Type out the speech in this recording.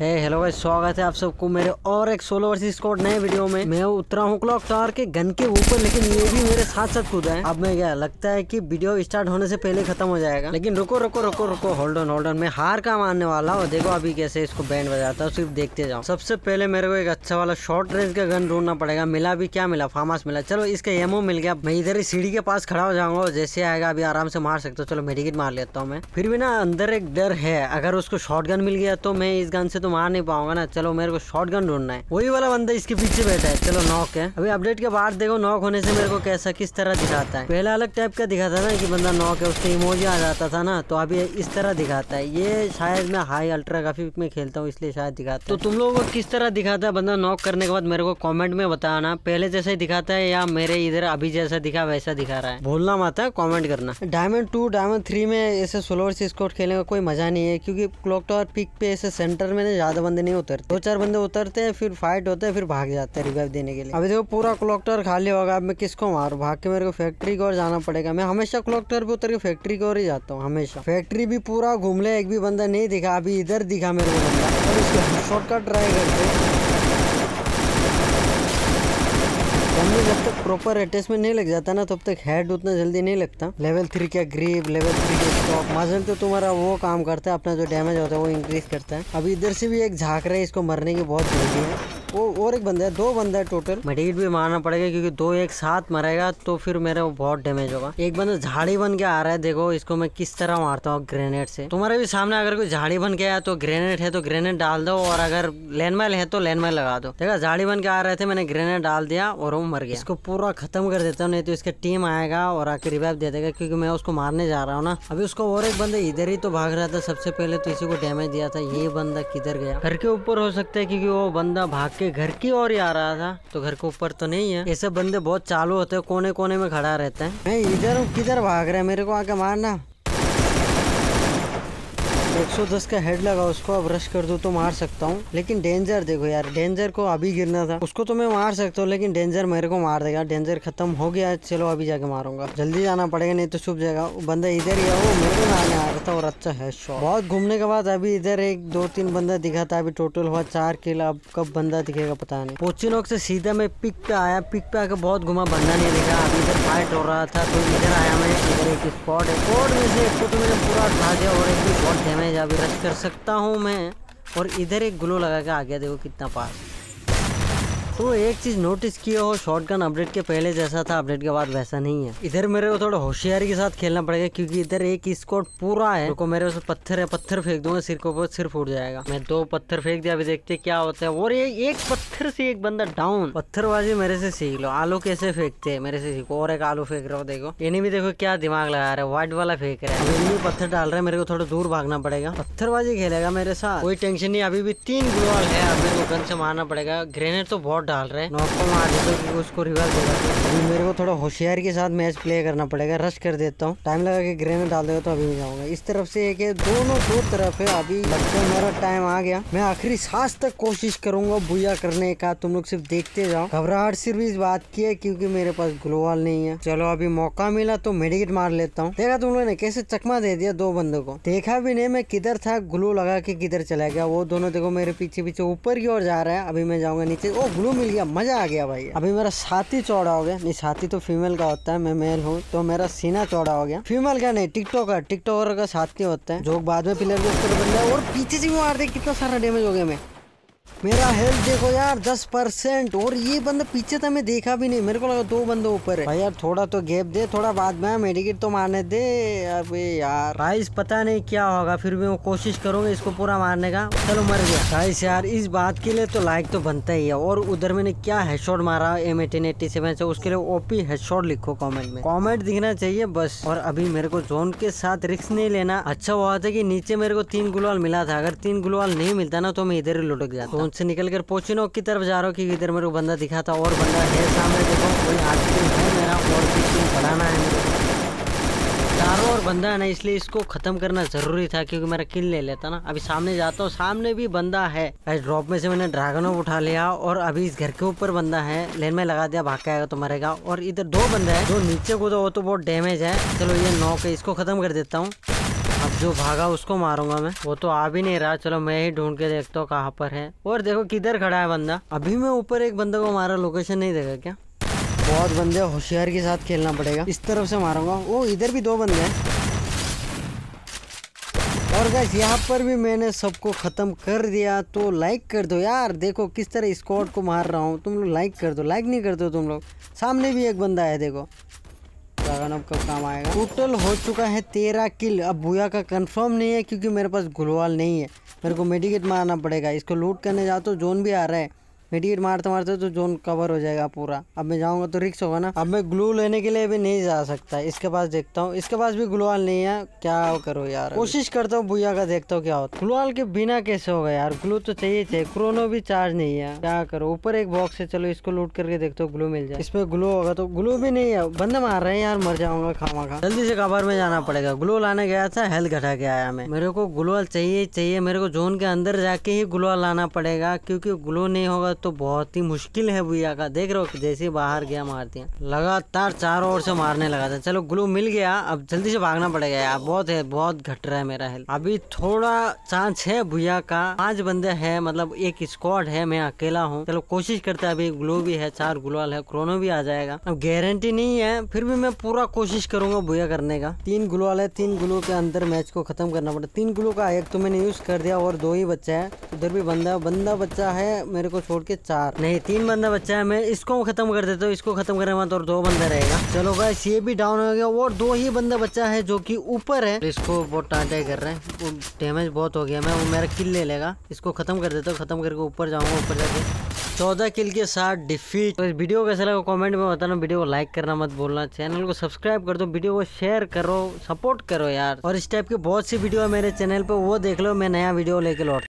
Hello भाई, स्वागत है आप सबको मेरे और एक सोलो वर्सेस स्क्वाड नए वीडियो में। मैं उतरा हूँ क्लॉक टावर के गन के ऊपर, लेकिन ये भी मेरे साथ साथ कूदा है। अब मैं क्या लगता है कि वीडियो स्टार्ट होने से पहले खत्म हो जाएगा, लेकिन रुको रुको रुको रुको, होल्ड ऑन। मैं हार का मानने वाला हूँ। देखो अभी कैसे इसको बैंड बजाता हूँ, सिर्फ देखते जाओ। सबसे पहले मेरे को एक अच्छा वाला शॉर्ट रेंज का गन ढूंढना पड़ेगा। मिला भी, क्या मिला, फार्मास मिला। चलो इसका एमओ मिल गया। मैं इधर ही सीढ़ी के पास खड़ा हो जाऊंगा, जैसे आएगा अभी आराम से मार सकता हूँ। चलो मेडिकेट मार लेता हूँ मैं। फिर भी ना अंदर एक डर है, अगर उसको शॉर्ट गन मिल गया तो मैं इस गन से तो मार नहीं पाऊंगा ना। चलो मेरे को शॉटगन ढूंढना है। वही वाला बंदा इसके पीछे बैठा है। चलो नॉक है। अभी अपडेट के बाद देखो नॉक होने से मेरे को कैसा किस तरह दिखाता है। पहले अलग टाइप का दिखाता था ना कि बंदा नॉक है, उसके इमोजी आ जाता था ना, तो अभी इस तरह दिखाता है। ये शायद मैं हाई अल्ट्रा ग्राफिक में खेलता हूँ इसलिए शायद दिखाता है। तो तुम लोगों को किस तरह दिखाता है बंदा नॉक करने के बाद मेरे को कॉमेंट में बताना। पहले जैसा ही दिखाता है या मेरे इधर अभी जैसा दिखा वैसा दिखा रहा है, भूलना मत है, कॉमेंट करना। डायमंड 2 डायमंड 3 में ऐसे सोलो वर्सेस स्क्वाड खेलने का कोई मजा नहीं है, क्योंकि क्लॉक टावर पिक पे ऐसे सेंटर में ज्यादा बंदे नहीं उतरते। 2-4 बंदे उतरते हैं, फिर फाइट होता है, फिर भाग जाते हैं रिवाइव देने के लिए। अभी देखो पूरा क्लॉक टावर खाली होगा। अब मैं किसको मारूं? भाग के मेरे को फैक्ट्री की ओर जाना पड़ेगा। मैं हमेशा क्लॉक टावर पे उतर के फैक्ट्री की ओर ही जाता हूँ हमेशा। फैक्ट्री भी पूरा घूम ले, एक भी बंदा नहीं दिखा। अभी इधर दिखा मेरे को बंदा, और इसको शॉर्टकट ट्राई करते। जब तक प्रॉपर अटैचमेंट नहीं लग जाता ना, तब तक हेड उतना जल्दी नहीं लगता। लेवल 3 का ग्रिप, लेवल 3 का स्टॉक, मजल तो तुम्हारा वो काम करता है, अपना जो डैमेज होता है वो इंक्रीज करता है। अभी इधर से भी एक झांक रहा है, इसको मरने की बहुत जल्दी है। वो और एक बंदा है, 2 बंदा है टोटल। मेडिकेट भी मारना पड़ेगा, क्योंकि 2 एक साथ मरेगा तो फिर मेरा बहुत डैमेज होगा। एक बंदा झाड़ी बन के आ रहा है, देखो इसको मैं किस तरह मारता हूँ ग्रेनेड से। तुम्हारे भी सामने अगर कोई झाड़ी बन के आया तो ग्रेनेड है तो ग्रेनेड डाल दो, और अगर लैंडमाइन है तो लैंडमाइन लगा दो। देखा झाड़ी बन के आ रहे थे, मैंने ग्रेनेड डाल दिया और वो मर गया। इसको पूरा खत्म कर देता हूँ, नहीं तो इसका टीम आएगा और आके रिवाइव दे देगा, क्योंकि मैं उसको मारने जा रहा हूँ ना। अभी उसको और एक बंदा इधर ही तो भाग रहा था सबसे पहले, तो इसी को डैमेज दिया था। ये बंदा किधर गया? घर के ऊपर हो सकता है, क्योंकि वो बंदा भाग के घर की ओर आ रहा था, तो घर के ऊपर तो नहीं है। ऐसे बंदे बहुत चालू होते हैं, कोने कोने में खड़ा रहता है। मैं इधर हूँ, किधर भाग रहा है? मेरे को आके मारना। 110 का हेड लगा उसको। अब रश कर दूं तो मार सकता हूँ, लेकिन डेंजर देखो यार, डेंजर को अभी गिरना था। उसको तो मैं मार सकता हूँ, लेकिन डेंजर मेरे को मार देगा। डेंजर खत्म हो गया। चलो अभी जाके मारूंगा, जल्दी जाना पड़ेगा नहीं तो छुप जाएगा। वो बंदा इधर ही है, वो मेरे को मारने आ रहा था, और अच्छा है शॉट। बहुत घूमने के बाद अभी इधर 1-2-3 बंदा दिखा था। अभी टोटल हुआ 4 किल। अब कब बंदा दिखेगा पता नहीं। पोचिनोक से सीधा मैं पिक पे आया। पिक पे आकर बहुत घुमा, बंदा नहीं दिखा। अभी इधर फाइट हो रहा था, तो इधर आया मैं। इधर एक स्पॉट है, स्पॉट में से एक को तो मैंने पूरा उठा दिया, और एक भी बहुत डैमेज। अभी रश कर सकता हूँ मैं, और इधर एक ग्लो लगा के आ गया। देखो कितना पास। तो एक चीज नोटिस किया हो, शॉटगन अपडेट के पहले जैसा था, अपडेट के बाद वैसा नहीं है। इधर मेरे को थोड़ा होशियारी के साथ खेलना पड़ेगा, क्योंकि इधर एक स्क्वाड पूरा है। तो मेरे उसे पत्थर है, पत्थर फेंक दूंगा सिर के ऊपर, सिर फूट जाएगा। मैं 2 पत्थर फेंक दिया, अभी देखते क्या होता है। और एक पत्थर से एक बंदा डाउन। पत्थरबाजी मेरे से सीख लो। आलू कैसे फेंकते हैं मेरे से सीखो। और एक आलू फेंक रहा हो, देखो इन्हें भी देखो क्या दिमाग लगा रहे हैं। व्हाइट वाला फेंक रहा है, इन्हीं पत्थर डाल रहे हैं। मेरे को थोड़ा दूर भागना पड़ेगा। पत्थरबाजी खेलेगा मेरे साथ, कोई टेंशन नहीं। अभी भी 3 ग्लोवाल है, अब मेरे को गन से मारना पड़ेगा। ग्रेनेड तो बहुत डाल रहे हैं, मार देता हूँ, उसको रिवाइव देगा। अभी मेरे को थोड़ा होशियारी के साथ मैच प्ले करना पड़ेगा। रश कर देता हूँ, टाइम लगा के ग्रेनेड डाल देगा तो अभी मैं जाऊंगा। इस तरफ से एक है, दोनों 2 तरफ है। अभी लगता है मेरा टाइम आ गया। मैं आखिरी सांस तक कोशिश करूंगा बुया करने का। तुम लोग सिर्फ देखते जाओ। घबराहट सिर्फ इस बात की है क्योंकि मेरे पास ग्लोवाल नहीं है। चलो अभी मौका मिला तो मेडिकेट मार लेता हूँ। देखा तुम लोगों ने कैसे चकमा दे दिया 2 बंदों को? देखा भी नहीं मैं किधर था, ग्लू लगा के किधर चला गया। वो दोनों देखो मेरे पीछे पीछे ऊपर की ओर जा रहा है। अभी मैं जाऊंगा नीचे। ओ ग्लू मिल गया, मजा आ गया भाई। अभी मेरा छाती चौड़ा हो गया। नहीं, छाती तो फीमेल का होता है, मैं मेल हूँ तो मेरा सीना चौड़ा हो गया। फीमेल का नहीं, टिकटॉकर का छाती होता है, जो बाद में पिलर के ऊपर बन गया। और पीछे से भी मार दे, कितना सारा डैमेज हो गया। मैं मेरा हेल्थ देखो यार 10%। और ये बंदा पीछे था, मैं देखा भी नहीं। मेरे को लगा 2 बंदे ऊपर है। भाई यार थोड़ा तो गैप दे, थोड़ा बाद में मेडिकेट तो मारने दे। अबे यार गाइस पता नहीं क्या होगा, फिर भी मैं कोशिश करूंगा इसको पूरा मारने का। चलो मर गया। गाइस यार इस बात के लिए तो लाइक तो बनता ही है। और उधर मैंने क्या हेडशॉट मारा M1887 से, उसके लिए OP हेडशॉट लिखो कॉमेंट में। कॉमेंट दिखना चाहिए बस। और अभी मेरे को जोन के साथ रिस्क नहीं लेना। अच्छा हुआ था कि नीचे मेरे को 3 ग्लोवाल मिला था। अगर 3 ग्लोवाल नहीं मिलता ना तो मैं इधर ही लुढ़क जाता। से निकल कर पोचिनोक की तरफ जा रहा हूँ, क्योंकि इधर मेरे को बंदा दिखा था। और बंदा है सामने, देखो कोई आदमी है मेरा, और भी बढ़ाना है मेरे को। चारों और बंदा है ना, इसलिए इसको खत्म करना जरूरी था, क्योंकि मेरा किल ले लेता ना। अभी सामने जाता हूँ, सामने भी बंदा है। ड्रॉप में से मैंने ड्रैगन उठा लिया, और अभी इस घर के ऊपर बंदा है। लेन में लगा दिया, भाग के आएगा तो मरेगा। और इधर 2 बंदे हैं, जो नीचे कूदा वो तो बहुत डैमेज है। चलो ये नॉक है, इसको खत्म कर देता हूँ। अब जो भागा उसको मारूंगा मैं, वो तो आ भी नहीं रहा। चलो मैं ही ढूंढ के देखता हूँ कहाँ पर है। और देखो किधर खड़ा है बंदा। अभी मैं ऊपर एक बंदे को मारा, लोकेशन नहीं देखा क्या? बहुत बंदे, होशियार के साथ खेलना पड़ेगा। इस तरफ से मारूंगा। वो इधर भी 2 बंदे हैं। और गाइस यहाँ पर भी मैंने सबको खत्म कर दिया। तो लाइक कर दो यार, देखो किस तरह स्क्वाड को मार रहा हूँ। तुम लोग लाइक कर दो, लाइक नहीं करते हो तुम लोग। सामने भी एक बंदा है, देखो ड्रैगन अब कब काम आएगा। टोटल हो चुका है 13 किल। अब बुया का कंफर्म नहीं है क्योंकि मेरे पास ग्लोवाल नहीं है। मेरे को मेडिकेट मारना पड़ेगा। इसको लूट करने जाओ तो जोन भी आ रहा है। मेडिकेट मारते मारते तो जोन कवर हो जाएगा पूरा। अब मैं जाऊंगा तो रिक्स होगा ना। अब मैं ग्लू लेने के लिए भी नहीं जा सकता। इसके पास देखता हूँ, इसके पास भी ग्लूवाल नहीं है। क्या करो यार, कोशिश करता हूँ बुया का, देखता हूँ क्या होता है। ग्लूवाल के बिना कैसे होगा यार, ग्लू तो चाहिए। क्रोनो भी चार्ज नहीं है, क्या करो। ऊपर एक बॉक्स है, चलो इसको लूट करके देखता हूँ ग्लू मिल जाए। इसमें ग्लू होगा तो, ग्लू भी नहीं है। बंदे मार रहे हैं यार, मर जाऊंगा खामा। जल्दी से कवर में जाना पड़ेगा। ग्लू लाने गया था, हेल्थ घटा के आया मैं। मेरे को ग्लूवाल चाहिए। मेरे को जोन के अंदर जाके ही ग्लूवाल लाना पड़ेगा क्योंकि ग्लू नहीं होगा तो बहुत ही मुश्किल है बुया का। देख रहे हो जैसे बाहर गया मार दिया। लगातार चारों ओर से मारने लगा था। चलो ग्लू मिल गया, अब जल्दी से भागना पड़ेगा यार। बहुत घट रहा है मेरा हेल्थ। अभी थोड़ा चांस है बुया का। 5 बंदे हैं, मतलब एक स्क्वाड है, मैं अकेला हूँ। चलो कोशिश करते हैं। अभी ग्लू भी है, 4 ग्लूवाल है, क्रोनो भी आ जाएगा। अब गारंटी नहीं है, फिर भी मैं पूरा कोशिश करूंगा बुया करने का। 3 ग्लूवाल है, 3 ग्लू के अंदर मैच को खत्म करना पड़ता। 3 ग्लू का एक तो मैंने यूज कर दिया और 2 ही बच्चा है। उधर भी बंदा बच्चा है मेरे को छोड़ के 4 नहीं 3 बंदा बच्चा है। मैं इसको खत्म कर देता हूँ। इसको खत्म करने में तो और 2 बंदा रहेगा। चलो गाइस ये भी डाउन हो गया और 2 ही बंदा बच्चा है जो कि ऊपर है। इसको बहुत टांटे कर रहे हैं, वो डैमेज बहुत हो गया। मैं वो मेरा किल ले लेगा। इसको खत्म कर देता हूँ। खत्म करके ऊपर जाऊंगा। ऊपर जाके 14 किल के साथ डिफीट। तो इस वीडियो कैसा लगा कमेंट में बताना। वीडियो को लाइक करना मत भूलना। चैनल को सब्सक्राइब कर दो, वीडियो को शेयर करो, सपोर्ट करो यार। और इस टाइप के बहुत सी वीडियो है मेरे चैनल पे, वो देख लो। मैं नया वीडियो लेके लौट